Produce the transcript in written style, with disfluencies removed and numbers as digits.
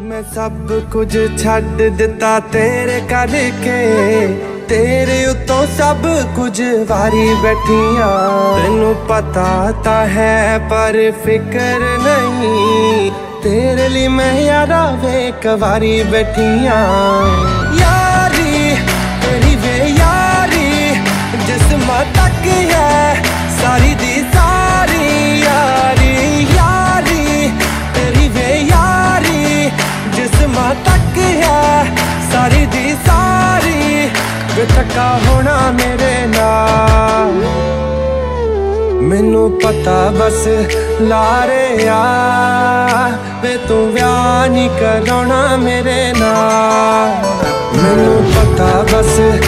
मैं सब कुछ छड़ दिता तेरे करके, तेरे उतों सब कुछ वारी बैठिया। तेनू पता ता है पर फिक्र नहीं, तेरे लिए मैं यारा वे कवारी बैठिया। यारी तेरी वे यारी जिस्म तक है सारी दी सारी यारी। यारी तेरी वे यारी जिस्म तक है सारी दी सारी। वे थका होना मेरे नाल, मैनू पता बस लारे आ। वे तू ब्याह नहीं कराना मेरे नाल, मैनू पता बस